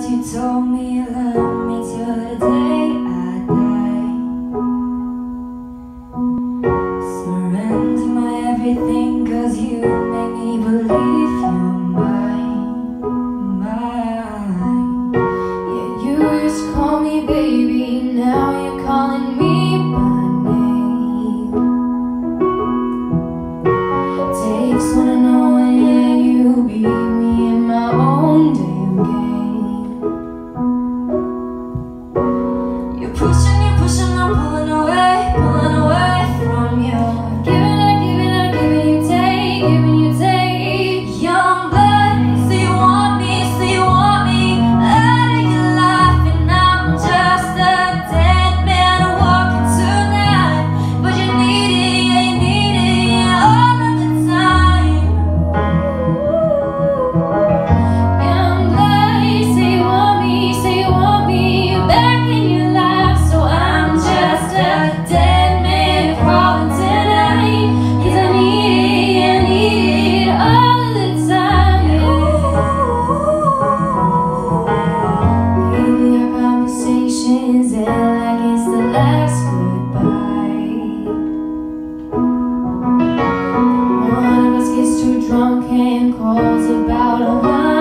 you told me you love me till the day I die. Surrender my everything, 'cause you make me believe you're mine, mine. Yeah, you used to call me baby, now you're calling me by name. Takes one to know when, yeah, you beat me in my own damn game. You're pushing, I'm pulling away from you. Giving, you take, Young blood, so you want me out of your life, and I'm just a dead man walking tonight. But you need it all of the time. Young blood, say you want me back in your life, so I'm just a dead man crawling tonight. 'Cause I need it all of the time. Maybe our conversations end like it's the last goodbye. One of us gets too drunk and calls about 100